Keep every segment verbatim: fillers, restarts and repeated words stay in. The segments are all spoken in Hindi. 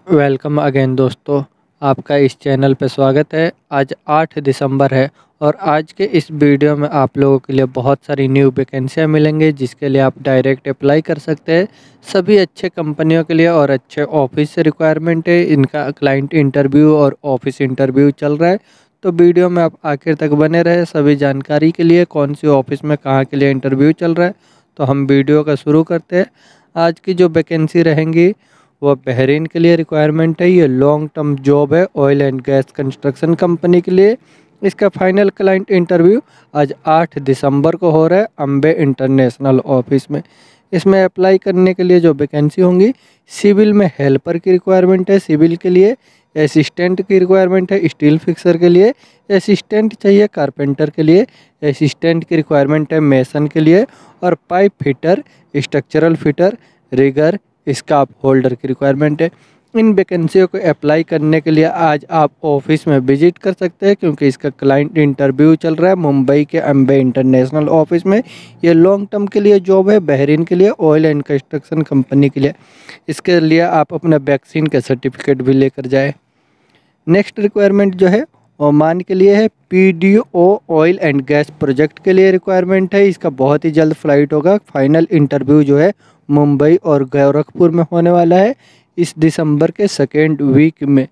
वेलकम अगेन दोस्तों, आपका इस चैनल पे स्वागत है। आज आठ दिसंबर है और आज के इस वीडियो में आप लोगों के लिए बहुत सारी न्यू वैकेंसियाँ मिलेंगी जिसके लिए आप डायरेक्ट अप्लाई कर सकते हैं। सभी अच्छे कंपनियों के लिए और अच्छे ऑफिस से रिक्वायरमेंट है। इनका क्लाइंट इंटरव्यू और ऑफिस इंटरव्यू चल रहा है, तो वीडियो में आप आखिर तक बने रहे सभी जानकारी के लिए। कौन सी ऑफिस में कहाँ के लिए इंटरव्यू चल रहा है, तो हम वीडियो का शुरू करते हैं। आज की जो वैकेंसी रहेंगी वो बहरीन के लिए रिक्वायरमेंट है। ये लॉन्ग टर्म जॉब है oil and gas construction company के लिए। इसका फाइनल क्लाइंट इंटरव्यू आज आठ दिसंबर को हो रहा है अम्बे इंटरनेशनल ऑफिस में। इसमें अप्लाई करने के लिए जो वैकेंसी होंगी, सिविल में हेल्पर की रिक्वायरमेंट है, सिविल के लिए असिस्टेंट की रिक्वायरमेंट है, स्टील फिक्सर के लिए असिस्टेंट चाहिए, कारपेंटर के लिए असिस्टेंट की रिक्वायरमेंट है, मेसन के लिए और pipe fitter, structural fitter, rigger, scaffolder की रिक्वायरमेंट है। इन वैकेंसियों को अप्लाई करने के लिए आज आप ऑफिस में विजिट कर सकते हैं, क्योंकि इसका क्लाइंट इंटरव्यू चल रहा है मुंबई के अम्बे इंटरनेशनल ऑफिस में। ये लॉन्ग टर्म के लिए जॉब है, बहरीन के लिए ऑयल एंड कंस्ट्रक्शन कंपनी के लिए। इसके लिए आप अपना वैक्सीन का सर्टिफिकेट भी लेकर जाए। नेक्स्ट रिक्वायरमेंट जो है ओमान के लिए है, PDO oil and gas project के लिए रिक्वायरमेंट है। इसका बहुत ही जल्द फ्लाइट होगा। फाइनल इंटरव्यू जो है मुंबई और गोरखपुर में होने वाला है इस दिसंबर के सेकेंड वीक में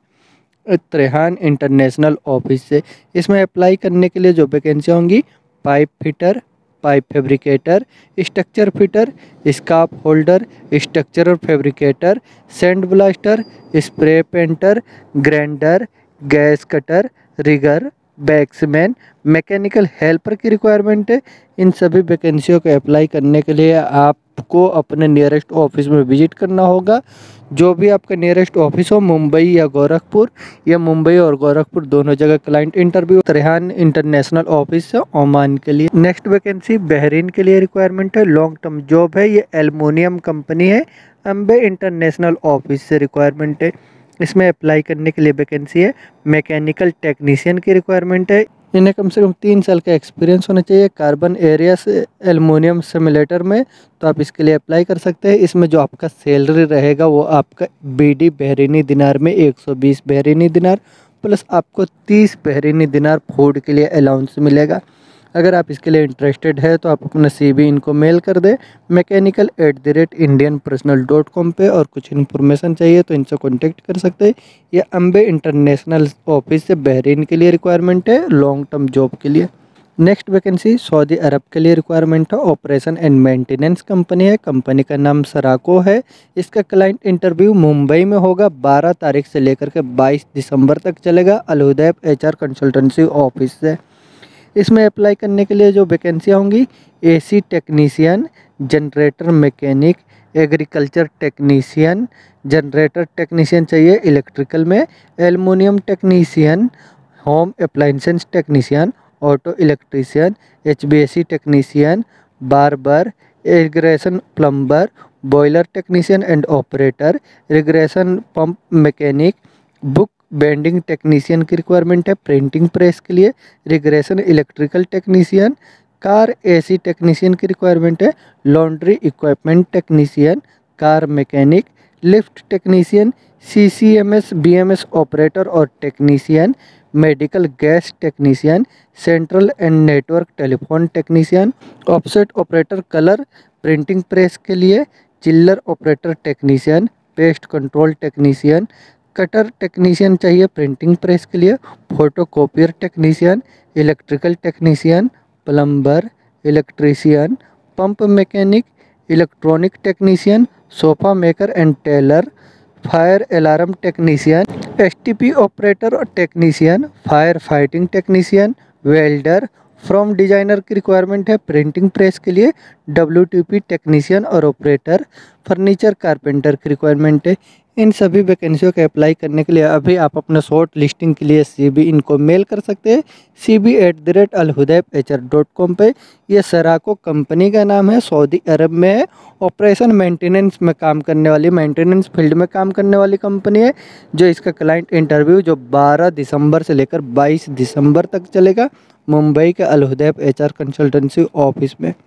त्रेहान इंटरनेशनल ऑफिस से। इसमें अप्लाई करने के लिए जो वैकेंसी होंगी, pipe fitter, pipe fabricator, structure fitter, scaffolder, structural fabricator, sand blaster, spray painter, grinder, gas cutter, rigger, banksman, mechanical helper की रिक्वायरमेंट है। इन सभी वैकेंसियों को अप्लाई करने के लिए आपको अपने नियरेस्ट ऑफिस में विजिट करना होगा। जो भी आपका नियरेस्ट ऑफिस हो, मुंबई या गोरखपुर, या मुंबई और गोरखपुर दोनों जगह client interview Trehan international office है ओमान के लिए। नेक्स्ट वैकेंसी बहरीन के लिए रिक्वायरमेंट है, लॉन्ग टर्म जॉब है। ये एल्युमिनियम कंपनी है, अम्बे इंटरनेशनल ऑफिस से रिक्वायरमेंट है। इसमें अप्लाई करने के लिए वैकेंसी है, मैकेनिकल टेक्नीशियन की रिक्वायरमेंट है। इन्हें कम से कम तीन साल का एक्सपीरियंस होना चाहिए कार्बन एरिया से एल्युमिनियम सिमुलेटर में, तो आप इसके लिए अप्लाई कर सकते हैं। इसमें जो आपका सैलरी रहेगा वो आपका बीडी बहरीनी दिनार में एक सौ बीस बहरीनी दिनार प्लस आपको तीस बहरीनी दिनार फूड के लिए अलाउंस मिलेगा। अगर आप इसके लिए इंटरेस्टेड है तो आप अपना सीवी इनको मेल कर दें mechanical at the rate Indian personal dot com पर। और कुछ इन्फॉर्मेशन चाहिए तो इनसे कॉन्टेक्ट कर सकते हैं। ये अम्बे इंटरनेशनल ऑफिस से बहरीन के लिए रिक्वायरमेंट है, लॉन्ग टर्म जॉब के लिए। नेक्स्ट वैकेंसी सऊदी अरब के लिए रिक्वायरमेंट है, ऑपरेशन एंड मेंटेनेंस कंपनी है, कंपनी का नाम सराको है। इसका क्लाइंट इंटरव्यू मुंबई में होगा, बारह तारीख से लेकर के बाईस दिसंबर तक चलेगा, Al Hudaib HR consultancy office से। इसमें अप्लाई करने के लिए जो वैकेंसियाँ होंगी, AC technician, generator mechanic, agriculture technician, generator technician चाहिए इलेक्ट्रिकल में, aluminium technician, home appliances technician, auto electrician, एचबीएसी technician, barber, irrigation plumber, boiler technician and operator, irrigation pump mechanic, book bending technician की रिक्वायरमेंट है प्रिंटिंग प्रेस के लिए, regression electrical technician, car AC technician की रिक्वायरमेंट है, laundry equipment technician, car mechanic, lift technician, CCMS BMS operator और technician, medical gas technician, central and network telephone technician, offset operator colour printing press के लिए, chiller operator technician, pest control technician, cutter technician चाहिए प्रिंटिंग प्रेस के लिए, photocopier technician, electrical technician, plumber, electrician, pump mechanic, electronic technician, sofa maker and tailor, fire alarm technician, STP operator और technician, fire fighting technician, welder, from designer की रिक्वायरमेंट है प्रिंटिंग प्रेस के लिए, डब्ल्यूटीपी टेक्नीशियन और ऑपरेटर, फर्नीचर कारपेंटर की रिक्वायरमेंट है। इन सभी वैकेंसियों के अप्लाई करने के लिए अभी आप अपना शॉर्ट लिस्टिंग के लिए सीबी इनको मेल कर सकते हैं, C V at the rate Al Hudaib H R dot com पर। यह सराको कंपनी का नाम है, सऊदी अरब में है, ऑपरेशन मेंटेनेंस में काम करने वाली, मेंटेनेंस फील्ड में काम करने वाली कंपनी है। जो इसका क्लाइंट इंटरव्यू जो बारह दिसंबर से लेकर बाईस दिसंबर तक चलेगा, मुंबई के Al Hudaib H R consultancy office में।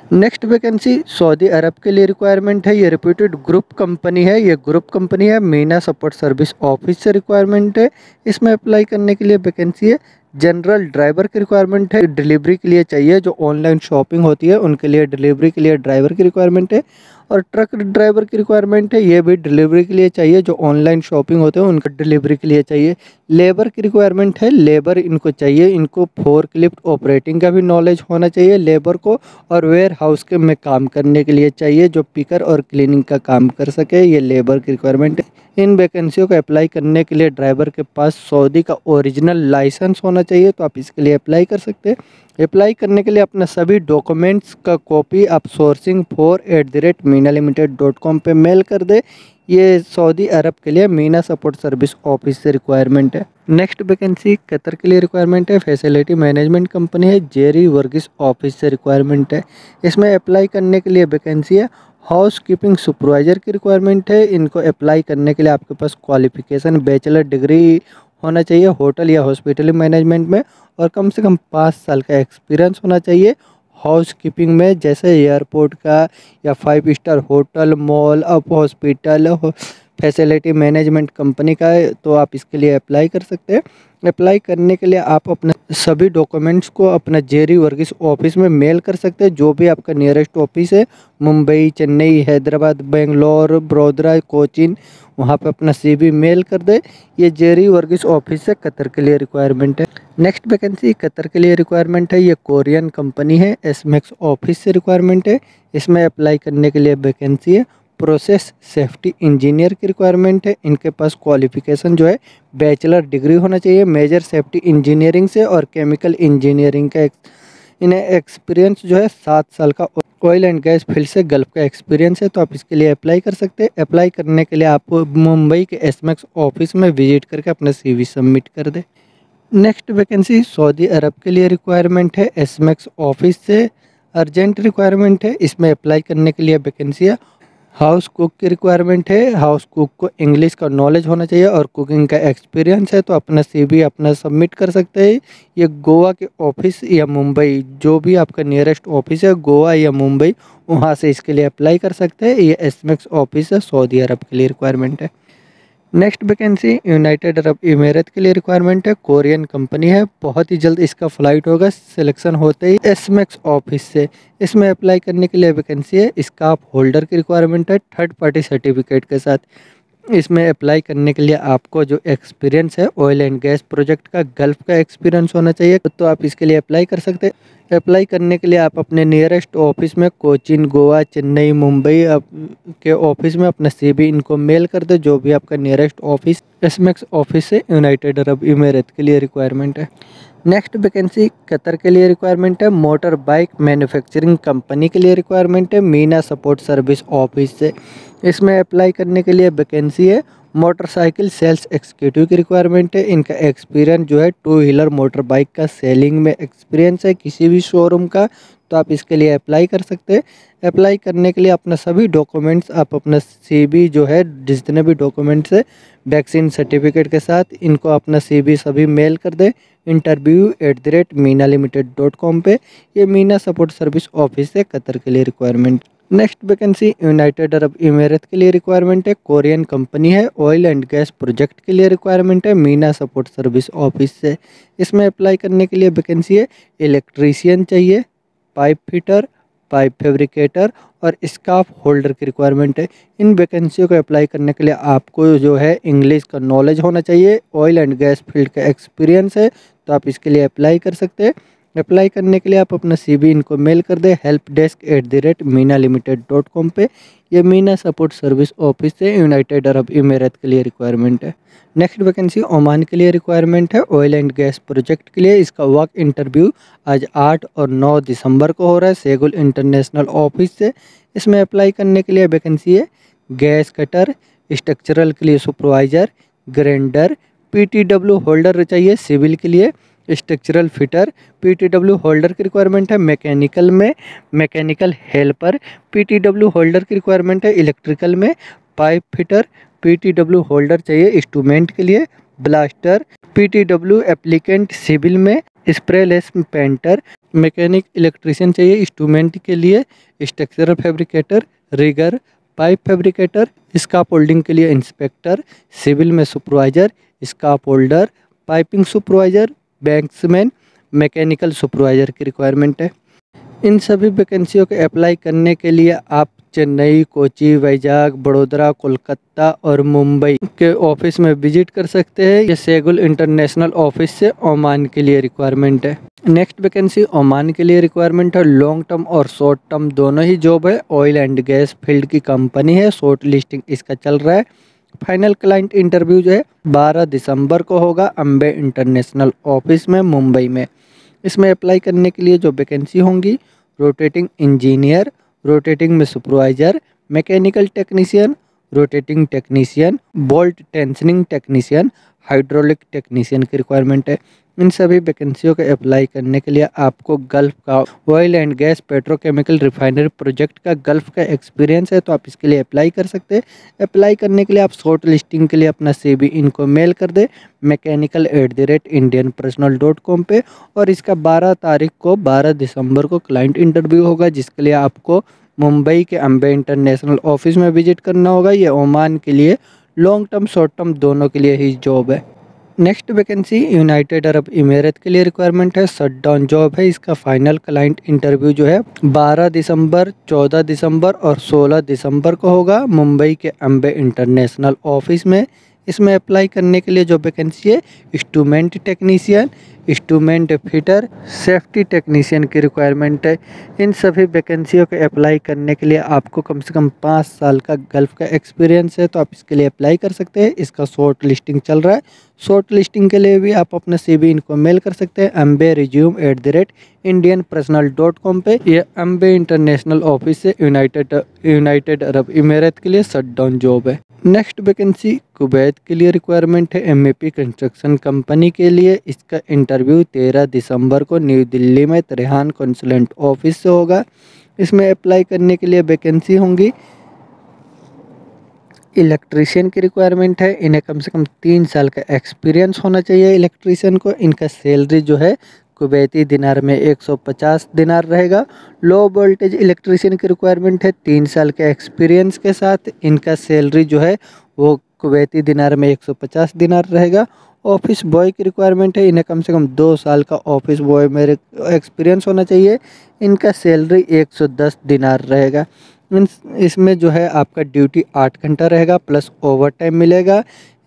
नेक्स्ट वैकेंसी सऊदी अरब के लिए रिक्वायरमेंट है। ये रेप्यूटेड ग्रुप कंपनी है। ये ग्रुप कंपनी है, मीना सपोर्ट सर्विस ऑफिस से रिक्वायरमेंट है। इसमें अप्लाई करने के लिए वैकेंसी है। जनरल ड्राइवर की रिक्वायरमेंट है, डिलीवरी के लिए चाहिए। जो ऑनलाइन शॉपिंग होती है उनके लिए डिलीवरी के लिए ड्राइवर की रिक्वायरमेंट है। और ट्रक ड्राइवर की रिक्वायरमेंट है, ये भी डिलीवरी के लिए चाहिए। जो ऑनलाइन शॉपिंग होते हैं उनका डिलीवरी के लिए चाहिए। लेबर की रिक्वायरमेंट है, लेबर इनको चाहिए। इनको फोर्क लिफ्ट ऑपरेटिंग का भी नॉलेज होना चाहिए लेबर को। और वेयर हाउस के में काम करने के लिए चाहिए, जो पिकर और क्लीनिंग का काम कर सके। ये लेबर की रिक्वायरमेंट है। इन वैकेंसियों को अप्लाई करने के लिए ड्राइवर के पास सऊदी का ओरिजिनल लाइसेंस होना चाहिए, तो आप इसके लिए अप्लाई कर सकते हैं। अप्लाई करने के लिए अपना सभी डॉक्यूमेंट्स का कॉपी आप sourcing four at the rate Mena limited dot com पर मेल कर दे। ये सऊदी अरब के लिए मीना सपोर्ट सर्विस ऑफिस से रिक्वायरमेंट है। नेक्स्ट वैकेंसी कतर के लिए रिक्वायरमेंट है। फैसिलिटी मैनेजमेंट कंपनी है, जेरी वर्गीस ऑफिस से रिक्वायरमेंट है। इसमें अप्लाई करने के लिए वैकेंसी है। हाउस कीपिंग सुपरवाइजर की रिक्वायरमेंट है। इनको अप्लाई करने के लिए आपके पास क्वालिफिकेशन बैचलर डिग्री होना चाहिए होटल या हॉस्पिटल मैनेजमेंट में, और कम से कम पाँच साल का एक्सपीरियंस होना चाहिए हाउस कीपिंग में, जैसे एयरपोर्ट का या फाइव स्टार होटल, मॉल, अब हॉस्पिटल, फैसिलिटी मैनेजमेंट कंपनी का है, तो आप इसके लिए अप्लाई कर सकते हैं। अप्लाई करने के लिए आप अपने सभी डॉक्यूमेंट्स को अपना जेरी वर्गीस ऑफिस में मेल कर सकते हैं, जो भी आपका नियरेस्ट ऑफिस है। मुंबई, चेन्नई, हैदराबाद, बेंगलोर, बड़ोदरा, कोचीन, वहाँ पे अपना सीवी मेल कर दे। ये जेरी वर्गीस ऑफिस से कतर के लिए रिक्वायरमेंट है। नेक्स्ट वैकेंसी कतर के लिए रिक्वायरमेंट है। ये कोरियन कंपनी है, एसमैक्स ऑफिस से रिक्वायरमेंट है। इसमें अप्लाई करने के लिए वैकेंसी है। प्रोसेस सेफ्टी इंजीनियर की रिक्वायरमेंट है। इनके पास क्वालिफिकेशन जो है बैचलर डिग्री होना चाहिए मेजर सेफ्टी इंजीनियरिंग से और केमिकल इंजीनियरिंग का। इन्हें एक्सपीरियंस जो है सात साल का ऑयल एंड गैस फील्ड से गल्फ का एक्सपीरियंस है, तो आप इसके लिए अप्लाई कर सकते हैं। अप्लाई करने के लिए आप मुंबई के एसमैक्स ऑफिस में विजिट करके अपना सीवी सबमिट कर दें। नेक्स्ट वैकेंसी सऊदी अरब के लिए रिक्वायरमेंट है। एसमैक्स ऑफिस से अर्जेंट रिक्वायरमेंट है। इसमें अप्लाई करने के लिए वैकेंसी है। हाउस कुक की रिक्वायरमेंट है। हाउस कुक को इंग्लिश का नॉलेज होना चाहिए और कुकिंग का एक्सपीरियंस है, तो अपना सीवी अपना सबमिट कर सकते हैं। ये गोवा के ऑफिस या मुंबई, जो भी आपका नियरेस्ट ऑफिस है गोवा या मुंबई, वहाँ से इसके लिए अप्लाई कर सकते हैं। ये एसमैक्स ऑफिस है, सऊदी अरब के लिए रिक्वायरमेंट है। Next vacancy United Arab Emirates के लिए रिक्वायरमेंट है। कोरियन कंपनी है, बहुत ही जल्द इसका फ्लाइट होगा सिलेक्शन होते ही एसमैक्स ऑफिस से। इसमें अप्लाई करने के लिए वैकेंसी है। स्काफ होल्डर की रिक्वायरमेंट है थर्ड पार्टी सर्टिफिकेट के साथ। इसमें अप्लाई करने के लिए आपको जो एक्सपीरियंस है ऑयल एंड गैस प्रोजेक्ट का, गल्फ का एक्सपीरियंस होना चाहिए, तो आप इसके लिए अप्लाई कर सकते हैं। अप्लाई करने के लिए आप अपने नियरेस्ट ऑफिस में कोचीन, गोवा, चेन्नई, मुंबई के ऑफिस में अपना सीवी इनको मेल कर दे, जो भी आपका नियरेस्ट ऑफिस एसमैक्स ऑफिस से यूनाइटेड अरब इमीरेत के लिए रिक्वायरमेंट है। नेक्स्ट वैकेंसी कतर के लिए रिक्वायरमेंट है। मोटर बाइक मैन्युफैक्चरिंग कंपनी के लिए रिक्वायरमेंट है, मीना सपोर्ट सर्विस ऑफिस से। इसमें अप्लाई करने के लिए वैकेंसी है। मोटरसाइकिल सेल्स एग्जीक्यूटिव की रिक्वायरमेंट है। इनका एक्सपीरियंस जो है टू व्हीलर मोटर बाइक का सेलिंग में एक्सपीरियंस है किसी भी शोरूम का, तो आप इसके लिए अप्लाई कर सकते हैं। अप्लाई करने के लिए अपना सभी डॉक्यूमेंट्स, आप अपना सीवी जो है जितने भी डॉक्यूमेंट्स है वैक्सीन सर्टिफिकेट के साथ, इनको अपना सीवी सभी मेल कर दे interview at the rate Mena limited dot com पे। ये मीना सपोर्ट सर्विस ऑफिस है कतर के लिए requirement. Next vacancy United Arab Emirates के लिए रिक्वायरमेंट है। कोरियन कंपनी है, ऑयल एंड गैस प्रोजेक्ट के लिए रिक्वायरमेंट है, मीना सपोर्ट सर्विस ऑफिस से। इसमें अप्लाई करने के लिए वैकेंसी है। इलेक्ट्रीशियन चाहिए, पाइप फिटर, पाइप फैब्रिकेटर और स्काफ होल्डर की रिक्वायरमेंट है। इन वैकेंसियों को अप्लाई करने के लिए आपको जो है इंग्लिश का नॉलेज होना चाहिए, ऑयल एंड गैस फील्ड का एक्सपीरियंस है, तो आप इसके लिए अप्लाई कर सकते हैं। अप्लाई करने के लिए आप अपना सीवी इनको मेल कर दें help desk at the rate Mena limited dot com पे। ये मीना सपोर्ट सर्विस ऑफिस से यूनाइटेड अरब इमीरेत के लिए रिक्वायरमेंट है। नेक्स्ट वैकेंसी ओमान के लिए रिक्वायरमेंट है, ऑयल एंड गैस प्रोजेक्ट के लिए। इसका वर्क इंटरव्यू आज आठ और नौ दिसंबर को हो रहा है सेगुल इंटरनेशनल ऑफिस से। इसमें अप्लाई करने के लिए वैकेंसी है। गैस कटर, स्ट्रक्चरल के लिए सुपरवाइजर, ग्राइंडर, पीटीडब्ल्यू होल्डर चाहिए सिविल के लिए, स्ट्रक्चरल फिटर, पीटीडब्ल्यू होल्डर की रिक्वायरमेंट है। मैकेनिकल में मैकेनिकल हेल्पर, पीटीडब्ल्यू होल्डर की रिक्वायरमेंट है। इलेक्ट्रिकल में पाइप फिटर, पीटीडब्ल्यू होल्डर चाहिए इंस्ट्रूमेंट के लिए। ब्लास्टर, पीटीडब्ल्यू एप्लीकेंट सिविल में। स्प्रेलेस पेंटर, मैकेनिक इलेक्ट्रीशियन चाहिए, इंस्ट्रूमेंट के लिए structural fabricator, rigger, pipe fabricator, scaffolding के लिए इंस्पेक्टर, सिविल में supervisor, scaffolder, piping supervisor, banksman, mechanical supervisor की रिक्वायरमेंट है। इन सभी वैकेंसियों के अप्लाई करने के लिए आप चेन्नई, कोची, वैजाग, बड़ोदरा, कोलकाता और मुंबई के ऑफिस में विजिट कर सकते हैं। ये सेगुल इंटरनेशनल ऑफिस से ओमान के लिए रिक्वायरमेंट है। नेक्स्ट वैकेंसी ओमान के लिए रिक्वायरमेंट है। लॉन्ग टर्म और शॉर्ट टर्म दोनों ही जॉब है। ऑयल एंड गैस फील्ड की कंपनी है। शॉर्ट लिस्टिंग इसका चल रहा है। फाइनल क्लाइंट इंटरव्यू जो है बारह दिसंबर को होगा अम्बे इंटरनेशनल ऑफिस में मुंबई में। इसमें अप्लाई करने के लिए जो वैकेंसी होंगी, रोटेटिंग इंजीनियर, रोटेटिंग में supervisor, mechanical technician, rotating technician, bolt tensioning technician, hydraulic technician की रिक्वायरमेंट है। इन सभी वैकेंसियों के अप्लाई करने के लिए आपको गल्फ का oil and gas petrochemical refinery project का गल्फ का एक्सपीरियंस है, तो आप इसके लिए अप्लाई कर सकते हैं। अप्लाई करने के लिए आप शॉर्ट लिस्टिंग के लिए अपना सीवी इनको मेल कर दे mechanical at the rate Indian personal dot com पे। और इसका बारह तारीख को बारह दिसंबर को क्लाइंट इंटरव्यू होगा, जिसके लिए आपको मुंबई के अम्बे इंटरनेशनल ऑफिस में विजिट करना होगा। ये ओमान के लिए लॉन्ग टर्म शॉर्ट टर्म दोनों के लिए ही जॉब है। Next vacancy United Arab Emirates के लिए रिक्वायरमेंट है। शट डाउन जॉब है। इसका फाइनल क्लाइंट इंटरव्यू जो है बारह दिसंबर, चौदह दिसंबर और सोलह दिसंबर को होगा मुंबई के अम्बे इंटरनेशनल ऑफिस में। इसमें अप्लाई करने के लिए जो वैकेंसी है instrument technician, instrument fitter, safety technician की रिक्वायरमेंट है। इन सभी वैकेंसियों के अप्लाई करने के लिए आपको कम से कम पाँच साल का गल्फ का एक्सपीरियंस है, तो आप इसके लिए अप्लाई कर सकते हैं। इसका शॉर्ट लिस्टिंग चल रहा है। शॉर्ट लिस्टिंग के लिए भी आप अपना सीवी इनको मेल कर सकते हैं Ambe resume at the rate Indian personal dot com पे। ये अम्बे इंटरनेशनल ऑफिस से यूनाइटेड यूनाइटेड अरब इमीरत के लिए शट डाउन जॉब है। नेक्स्ट वैकेंसी कुवैत के लिए रिक्वायरमेंट है। एमएपी कंस्ट्रक्शन कंपनी के लिए इसका इंटरव्यू तेरह दिसंबर को न्यू दिल्ली में त्रेहान कंसुलेंट ऑफिस से होगा। इसमें अप्लाई करने के लिए वैकेंसी होंगी इलेक्ट्रीशियन की रिक्वायरमेंट है। इन्हें कम से कम तीन साल का एक्सपीरियंस होना चाहिए इलेक्ट्रीशियन को। इनका सैलरी जो है कुवैती दिनार में एक सौ पचास दिनार रहेगा। लो वोल्टेज इलेक्ट्रीशियन की रिक्वायरमेंट है। तीन साल के एक्सपीरियंस के साथ इनका सैलरी जो है वो कुवैती दिनार में एक सौ पचास दिनार रहेगा। ऑफिस बॉय की रिक्वायरमेंट है। इन्हें कम से कम दो साल का ऑफिस बॉय में एक्सपीरियंस होना चाहिए। इनका सैलरी एक सौ दस दिनार रहेगा। मीन्स इसमें जो है आपका ड्यूटी आठ घंटा रहेगा प्लस ओवर टाइम मिलेगा।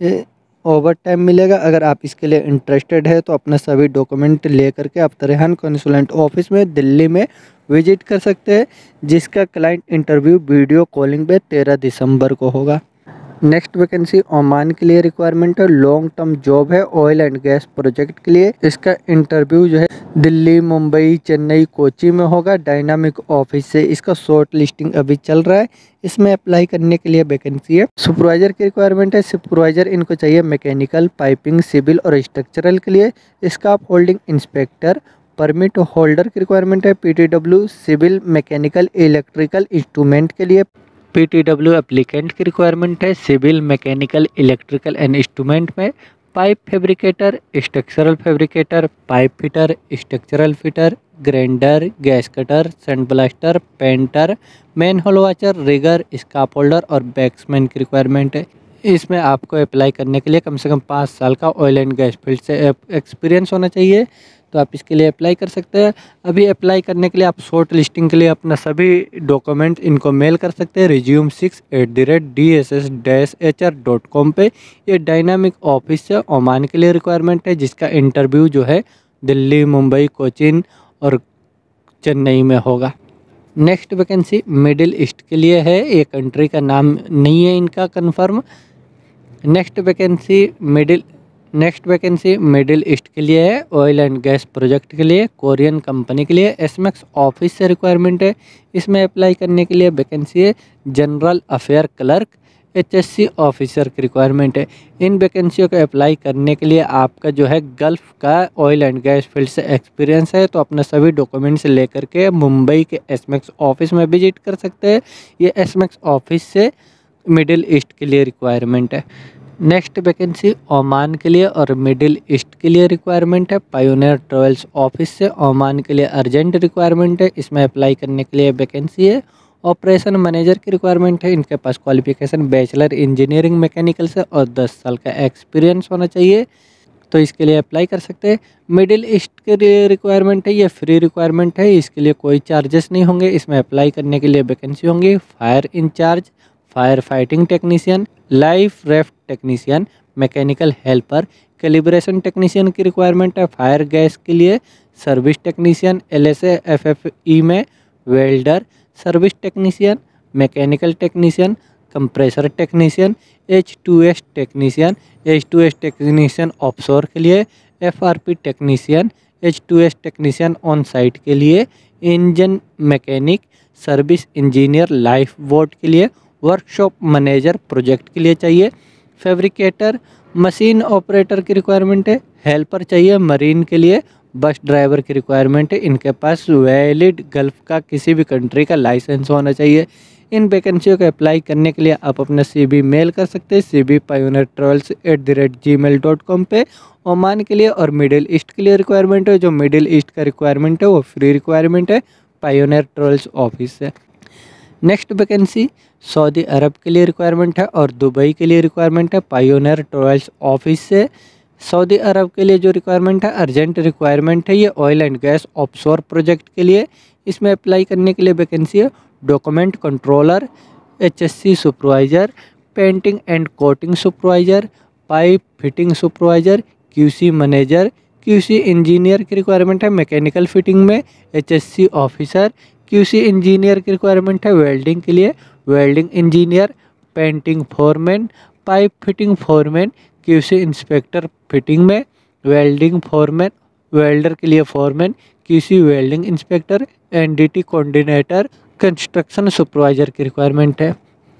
ओवर टाइम मिलेगा। अगर आप इसके लिए इंटरेस्टेड है तो अपना सभी डॉक्यूमेंट ले करके आप त्रेहान कंसुलेंट ऑफिस में दिल्ली में विजिट कर सकते हैं, जिसका क्लाइंट इंटरव्यू वीडियो कॉलिंग पे तेरह दिसंबर को होगा। नेक्स्ट वैकेंसी ओमान के लिए रिक्वायरमेंट है। लॉन्ग टर्म जॉब है ऑयल एंड गैस प्रोजेक्ट के लिए। इसका इंटरव्यू जो है दिल्ली, मुंबई, चेन्नई, कोची में होगा डायनामिक ऑफिस से। इसका शॉर्ट लिस्टिंग अभी चल रहा है। इसमें अप्लाई करने के लिए वैकेंसी है। सुपरवाइजर की रिक्वायरमेंट है। सुपरवाइजर इनको चाहिए मैकेनिकल, पाइपिंग, सिविल और स्ट्रक्चरल के लिए। Scaffolding inspector, permit holder की रिक्वायरमेंट है। PTW, civil, mechanical, electrical instrument के लिए पीटीडब्ल्यू एप्लीकेंट की रिक्वायरमेंट है। Civil, mechanical, electrical and instrument में pipe fabricator, structural fabricator, pipe fitter, structural fitter, grinder, gas cutter, sand blaster, painter, manhole watcher, rigger, scaffolder और बैक्समैन की रिक्वायरमेंट है। इसमें आपको अप्लाई करने के लिए कम से कम पाँच साल का ऑयल एंड गैस फील्ड से एक्सपीरियंस होना चाहिए, तो आप इसके लिए अप्लाई कर सकते हैं। अभी अप्लाई करने के लिए आप शॉर्ट लिस्टिंग के लिए अपना सभी डॉक्यूमेंट इनको मेल कर सकते हैं resume six at the rate D S S dash H R dot com पर। ये डायनामिक ऑफिस से ओमान के लिए रिक्वायरमेंट है, जिसका इंटरव्यू जो है दिल्ली, मुंबई, कोचीन और चेन्नई में होगा। नेक्स्ट वैकेंसी मिडिल ईस्ट के लिए है। ये कंट्री का नाम नहीं है इनका confirm. Next vacancy middle next vacancy middle east के लिए है। ऑयल एंड गैस प्रोजेक्ट के लिए, कोरियन कंपनी के लिए। एसमेक्स ऑफिस से रिक्वायरमेंट है। इसमें अप्लाई करने के लिए वैकेंसी है general affair clerk, HSC officer की रिक्वायरमेंट है। इन वैकेंसियों को अप्लाई करने के लिए आपका जो है गल्फ का ऑयल एंड गैस फील्ड से एक्सपीरियंस है, तो अपने सभी डॉक्यूमेंट्स लेकर के मुंबई के एसमेक्स ऑफिस में विजिट कर सकते हैं। ये एसमेक्स ऑफिस से मिडिल ईस्ट के लिए रिक्वायरमेंट है। नेक्स्ट वैकेंसी ओमान के लिए और मिडिल ईस्ट के लिए रिक्वायरमेंट है। पायोनियर ट्रेवल्स ऑफिस से ओमान के लिए अर्जेंट रिक्वायरमेंट है। इसमें अप्लाई करने के लिए वैकेंसी है। ऑपरेशन मैनेजर की रिक्वायरमेंट है। इनके पास क्वालिफिकेशन बैचलर इंजीनियरिंग मैकेनिकल से और दस साल का एक्सपीरियंस होना चाहिए, तो इसके लिए अप्लाई कर सकते हैं। मिडिल ईस्ट के लिए रिक्वायरमेंट है, ये फ्री रिक्वायरमेंट है, इसके लिए कोई चार्जेस नहीं होंगे। इसमें अप्लाई करने के लिए वैकेंसी होंगी fire incharge, fire fighting technician, life raft technician, mechanical helper, calibration technician की रिक्वायरमेंट है। फायर गैस के लिए service technician, L S A F F E में welder, service technician, mechanical technician, compressor technician, H two S technician, H two S technician offshore के लिए, F R P technician, H two S technician on site के लिए, engine mechanic, service engineer life boat के लिए, वर्कशॉप मैनेजर प्रोजेक्ट के लिए चाहिए, फैब्रिकेटर, मशीन ऑपरेटर की रिक्वायरमेंट है, हेल्पर चाहिए मरीन के लिए, बस ड्राइवर की रिक्वायरमेंट है। इनके पास वैलिड गल्फ का किसी भी कंट्री का लाइसेंस होना चाहिए। इन वैकेंसियों को अप्लाई करने के लिए आप अपना सीवी मेल कर सकते हैं C B pioneer travels at the rate G mail dot com पे। ओमान के लिए और मिडिल ईस्ट के लिए रिक्वायरमेंट है। जो मिडिल ईस्ट का रिक्वायरमेंट है वो फ्री रिक्वायरमेंट है पायोनियर ट्रेवल्स ऑफिस से। नेक्स्ट वैकेंसी सऊदी अरब के लिए रिक्वायरमेंट है और दुबई के लिए रिक्वायरमेंट है पायोनियर ट्रेवल्स ऑफिस से। सऊदी अरब के लिए जो रिक्वायरमेंट है अर्जेंट रिक्वायरमेंट है, ये oil and gas offshore project के लिए। इसमें अप्लाई करने के लिए वैकेंसी है document controller, H S C supervisor, painting and coating supervisor, pipe fitting supervisor, Q C manager, Q C engineer की रिक्वायरमेंट है मैकेनिकल फिटिंग में, H S C officer, Q C engineer की रिक्वायरमेंट है वेल्डिंग के लिए, welding engineer, painting foreman, pipe fitting foreman, Q C inspector fitting में, वेल्डिंग फोरमैन, वेल्डर के लिए foreman, Q C welding inspector, N D T coordinator, construction supervisor की रिक्वायरमेंट है।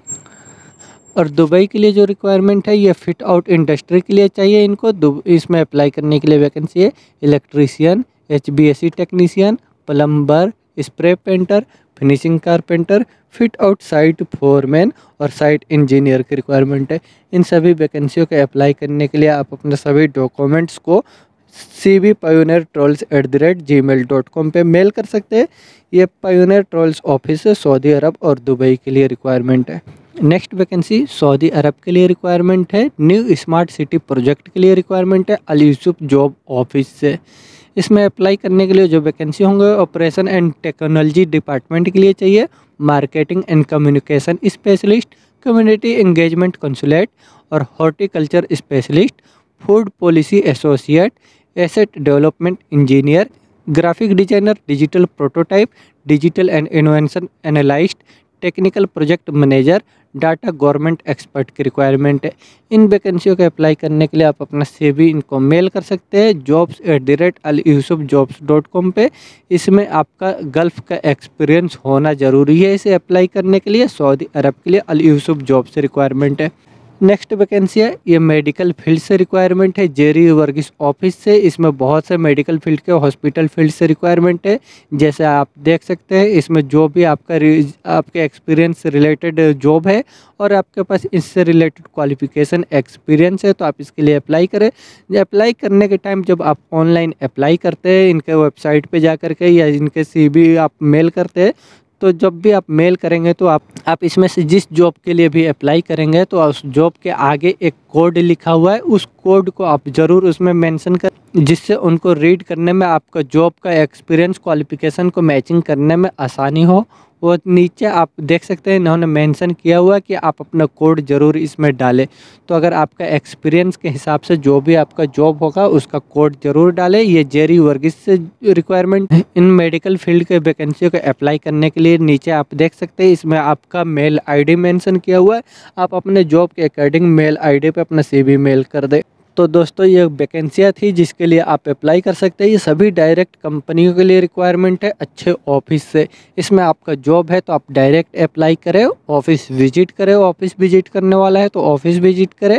और दुबई के लिए जो रिक्वायरमेंट है ये फिट आउट इंडस्ट्री के लिए चाहिए इनको। इसमें अप्लाई करने के लिए वैकेंसी है electrician, H B S C technician, plumber, spray painter, finishing carpenter, fit out site foreman और साइट इंजीनियर की रिक्वायरमेंट है। इन सभी वैकेंसियों के अप्लाई करने के लिए आप अपने सभी डॉक्यूमेंट्स को C B pioneer travels at the rate G mail dot com पर मेल कर सकते हैं। ये पायोनियर ट्रेवल्स ऑफिस है, सऊदी अरब और दुबई के लिए रिक्वायरमेंट है। नेक्स्ट वैकेंसी सऊदी अरब के लिए रिक्वायरमेंट है न्यू स्मार्ट सिटी प्रोजेक्ट के लिए रिक्वायरमेंट है अल यूसुफ जॉब ऑफिस से। इसमें अप्लाई करने के लिए जो वैकेंसी होंगे ऑपरेशन एंड टेक्नोलॉजी डिपार्टमेंट के लिए चाहिए, marketing and communication specialist, community engagement consulate और horticulture specialist, food policy associate, asset development engineer, graphic designer, digital prototype, digital and innovation analyst, technical project manager, data government expert की रिक्वायरमेंट है। इन वैकेंसियों के अप्लाई करने के लिए आप अपना सीवी इनको मेल कर सकते हैं jobs at the rate Al Yusuf jobs dot com पे। इसमें आपका गल्फ़ का एक्सपीरियंस होना ज़रूरी है इसे अप्लाई करने के लिए। सऊदी अरब के लिए अल यूसुफ जॉब से रिक्वायरमेंट है। नेक्स्ट वैकेंसी है ये मेडिकल फील्ड से रिक्वायरमेंट है जेरी वर्गीस ऑफिस से। इसमें बहुत से मेडिकल फील्ड के हॉस्पिटल फील्ड से रिक्वायरमेंट है। जैसे आप देख सकते हैं इसमें जो भी आपका आपके एक्सपीरियंस से रिलेटेड जॉब है और आपके पास इससे रिलेटेड क्वालिफिकेशन एक्सपीरियंस है तो आप इसके लिए अप्लाई करें। अप्लाई करने के टाइम जब आप ऑनलाइन अप्लाई करते हैं इनके वेबसाइट पे जा कर के या इनके सीवी आप मेल करते हैं तो जब भी आप मेल करेंगे तो आप आप इसमें से जिस जॉब के लिए भी अप्लाई करेंगे तो उस जॉब के आगे एक कोड लिखा हुआ है, उस कोड को आप ज़रूर उसमें मेंशन कर, जिससे उनको रीड करने में आपका जॉब का एक्सपीरियंस क्वालिफिकेशन को मैचिंग करने में आसानी हो। वो नीचे आप देख सकते हैं इन्होंने मेंशन किया हुआ है कि आप अपना कोड ज़रूर इसमें डालें। तो अगर आपका एक्सपीरियंस के हिसाब से जो भी आपका जॉब होगा उसका कोड ज़रूर डालें। ये जेरी वर्गीस से रिक्वायरमेंट इन मेडिकल फील्ड के वैकेंसी को अप्लाई करने के लिए नीचे आप देख सकते हैं इसमें आपका मेल आईडी मेंशन किया हुआ है। आप अपने जॉब के अकॉर्डिंग मेल आईडी पे अपना सीवी मेल कर दें। तो दोस्तों ये वैकेंसियाँ थी जिसके लिए आप अप्लाई कर सकते हैं। ये सभी डायरेक्ट कंपनियों के लिए रिक्वायरमेंट है अच्छे ऑफिस से। इसमें आपका जॉब है तो आप डायरेक्ट अप्लाई करें, ऑफिस विजिट करें, ऑफिस विजिट करने वाला है तो ऑफिस विजिट करें,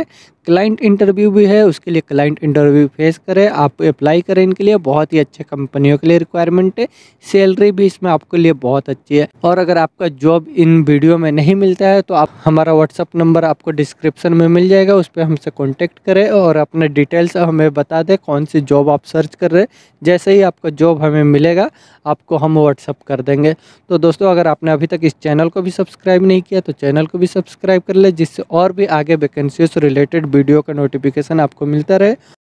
क्लाइंट इंटरव्यू भी है, उसके लिए क्लाइंट इंटरव्यू फेस करें, आप अप्लाई करें इनके लिए। बहुत ही अच्छे कंपनियों के लिए रिक्वायरमेंट है, सैलरी भी इसमें आपके लिए बहुत अच्छी है। और अगर आपका जॉब इन वीडियो में नहीं मिलता है तो आप हमारा व्हाट्सअप नंबर आपको डिस्क्रिप्शन में मिल जाएगा, उस पर हमसे कॉन्टेक्ट करें और अपने डिटेल्स हमें बता दें कौन सी जॉब आप सर्च कर रहे हैं। जैसे ही आपका जॉब हमें मिलेगा आपको हम व्हाट्सअप कर देंगे। तो दोस्तों, अगर आपने अभी तक इस चैनल को भी सब्सक्राइब नहीं किया तो चैनल को भी सब्सक्राइब कर ले, जिससे और भी आगे वैकेंसी से रिलेटेड वीडियो का नोटिफिकेशन आपको मिलता रहे